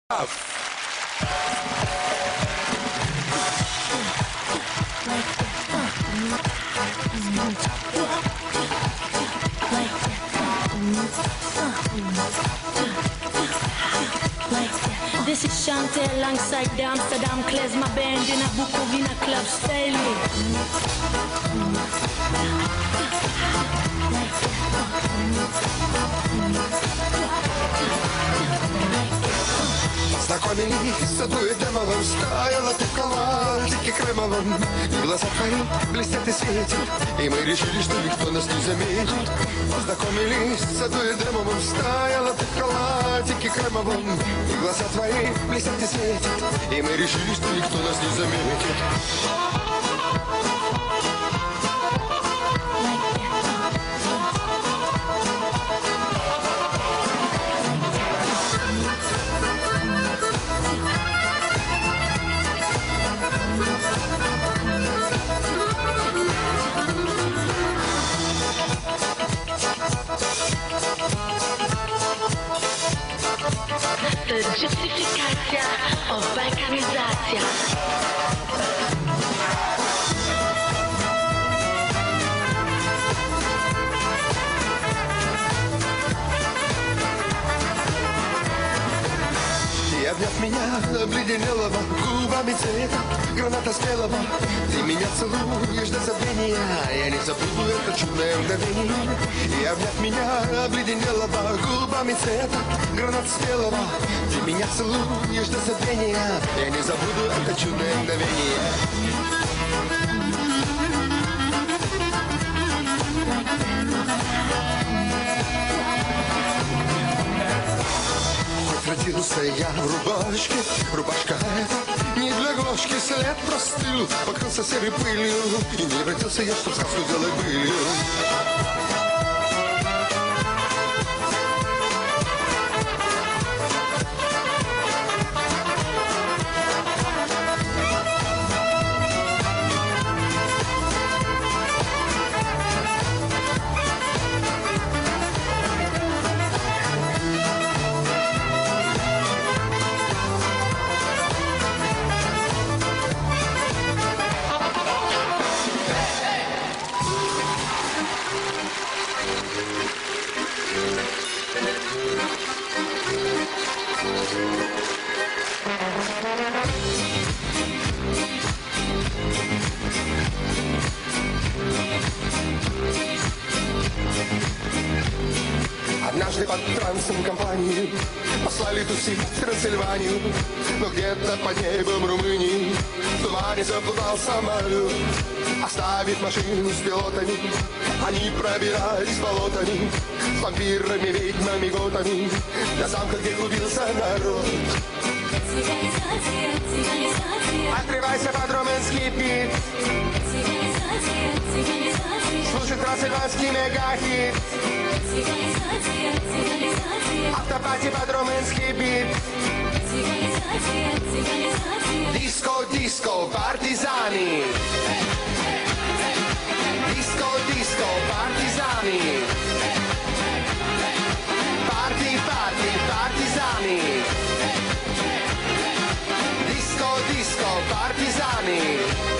This is Shantae alongside the Amsterdam Clays, my band in a Bukovina club style. Знакомились, садуя демоном, стояла ты в калашике кремовом. И глаза твои блестят и светят, и мы решили, что никто нас не заметит. Знакомились, садуя демоном, стояла ты в халатике кремовом. И глаза твои блестят и светят, и мы решили, что никто нас не заметит. Justificacja, balkanizacja. И обняв меня, обледенелого губами цвета граната спелого, ты меня целуешь до забвения, я не забуду это чудное мгновение. И обняв меня, обледенелого губами цвета граната спелого, ты меня целуешь до забвения, я не забуду это чудное мгновение. Родился я в рубашке, рубашка эта не для глажки, след простыл, покрылся серой пылью, и не родился я, чтоб сказку делать былью. Однажды под трансом компанию послали тусить в Трансильванию, но где-то под небом Румынии в тумане заплутал самолет, оставив машину с пилотами. Они пробирались болотами с вампирами, ведьмами, готами до замка, где клубился народ. Открывайся под румынский бит, слушай трансильванский мегахит. Автопати под румынский бит. Диско, диско, партизаны. Диско, диско, партизаны. Парти, парти, партизаны. Диско, диско, партизаны.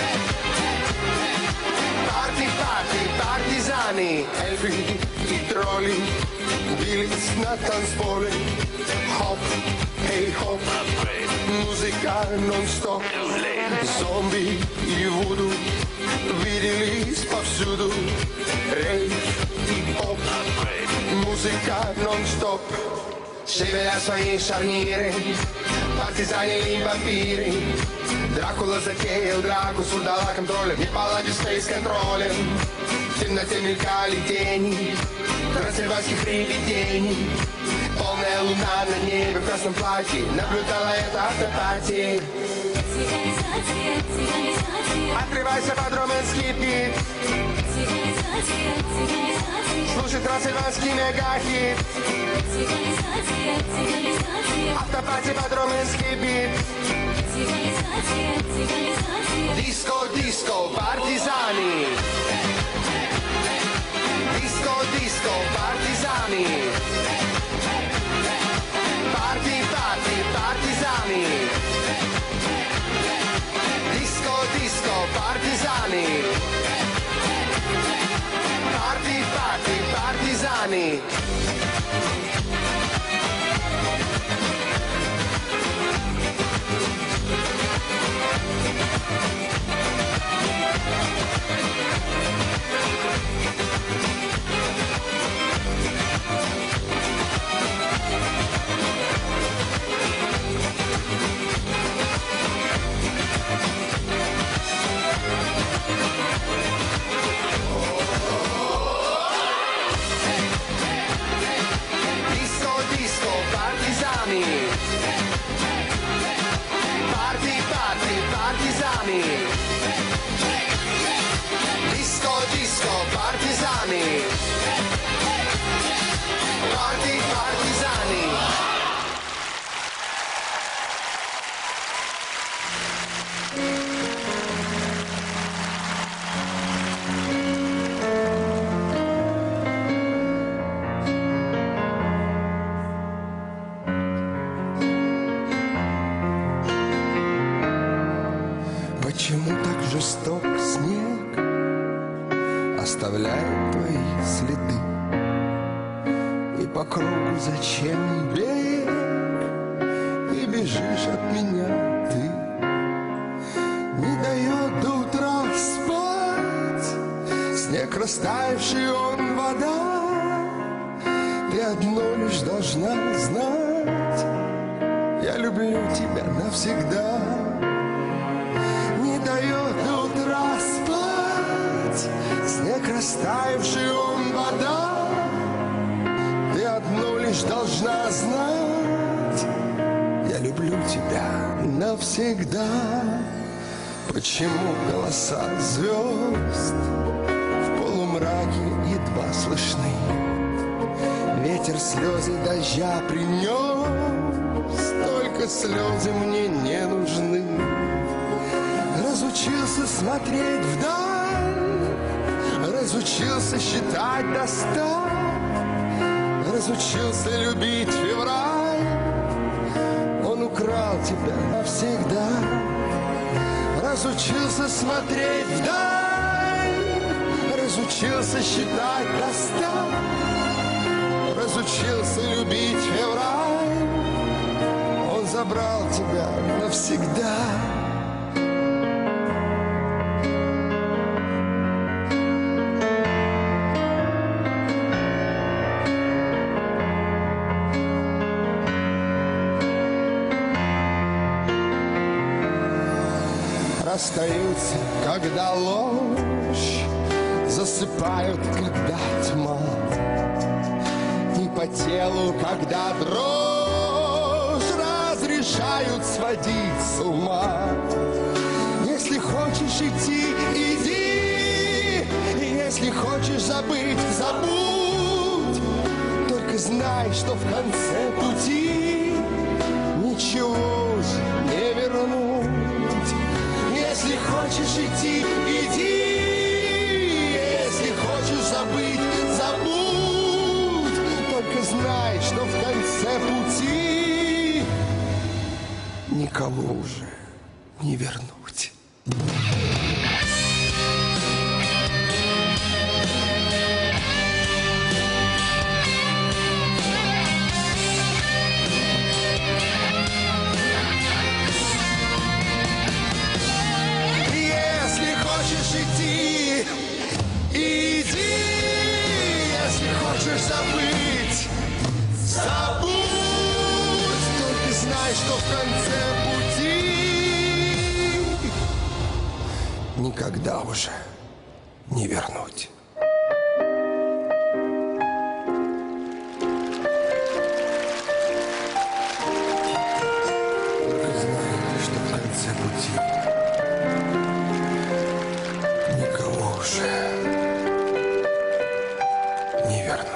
Парти, парти, партизаны. Эльфы и тролли бились на танцполе. Хоп, эй, хоп, музыка нон-стоп. Зомби и вуду виделись повсюду. Рейв и поп, музыка нон-стоп. Шевеля свои шарниры, партизане и вампиры. Дракула затеял драку с урдала контролем, не поладив с фейс-контролем. В темноте мелькали тени трансильванских привидений. Полная луна на небе в красном платье наблюдала это автопати. Открывайся под румынский бит, слушай трансильванский мегахит. Автопати под румынский бит. Диско, диско, партизаны. Диско, диско, партизаны. Парти, парти, партизаны. партизаны. Партизаны. Партизаны. Диско, диско, партизаны. Партизаны. Почему так жесток снег оставляет твои следы? И по кругу зачем бег? И бежишь от меня ты. Не дает до утра спать снег растаявший, он вода. Ты одно лишь должна знать: я люблю тебя навсегда. Не дает до утра спать снег растаявший, он вода. Ты одно лишь должна знать: я люблю тебя навсегда. Почему голоса звезд в полумраке едва слышны? Ветер слезы дождя принес, только слезы мне не нужны. Разучился смотреть вдаль, разучился считать до 100, разучился любить февраль. Он украл тебя навсегда. Разучился смотреть вдаль, разучился считать до 100, разучился любить февраль. Он забрал тебя навсегда. Расстаются, когда ложь, засыпают, когда тьма, и по телу, когда дрожь, разрешают сводить с ума. Если хочешь идти, иди, и если хочешь забыть, забудь. Только знай, что в конце пути ничего уже не вернуть. Если хочешь идти, иди. Если хочешь забыть, забудь. Только знай, что в конце пути никому уже не вернуть. Иди, иди, если хочешь забыть, забудь. Только знай, что в конце пути никогда уже не вернуть. Только знай, что в конце пути уже не вернуть.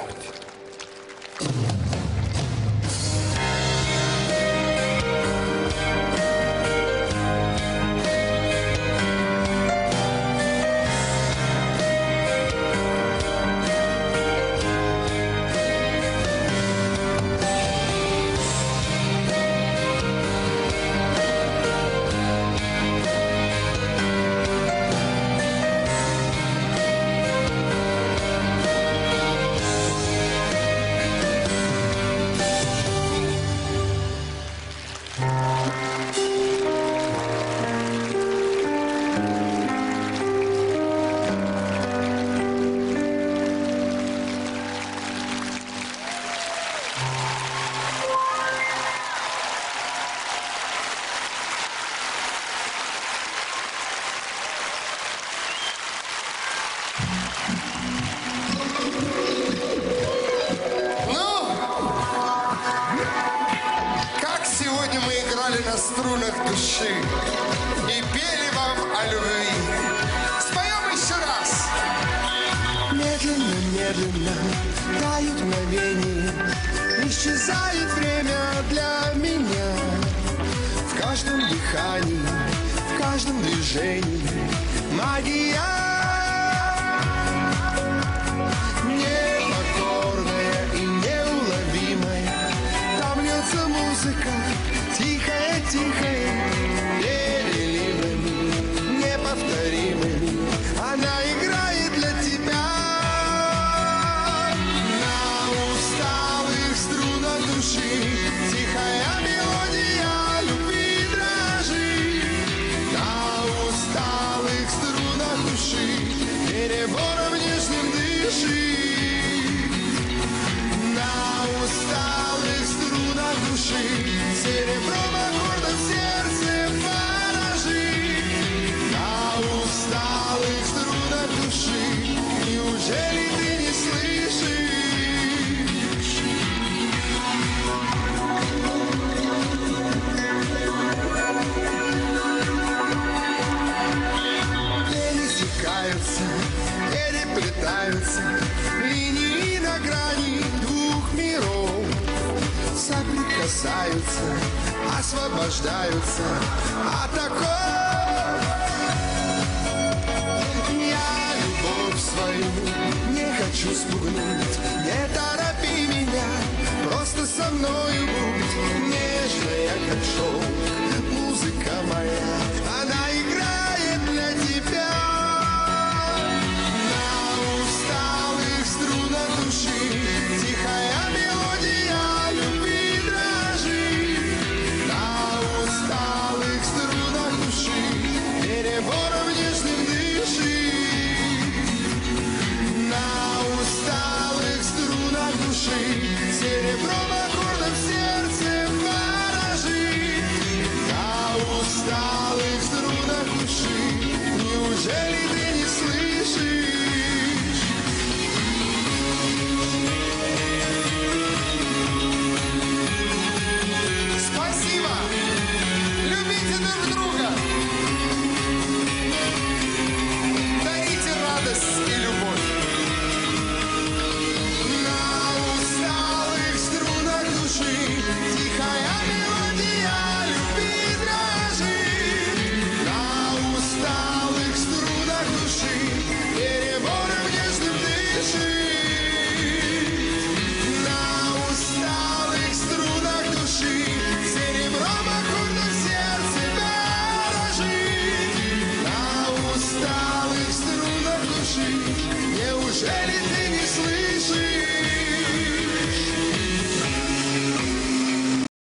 на струнах души и пели вам о любви. Споем еще раз. Медленно, медленно тают мгновения, исчезает время для меня. В каждом дыхании, в каждом движении магия. Непокорная и неуловимая, там льется музыка, тихая, тихая, переливами, неповторимыми. Она играет для тебя. На усталых струнах души тихая мелодия любви дрожит. На усталых струнах души перебором нежным дышит. На усталых струнах души серебром аккордом сердце поражит. На усталых струнах души неужели ты не слышишь? Пересекаются, переплетаются линии на грани двух миров. Соприкасаются, освобождаются от оков. Я любовь свою не хочу спугнуть, не торопи меня, просто со мною будь нежная, как шелк.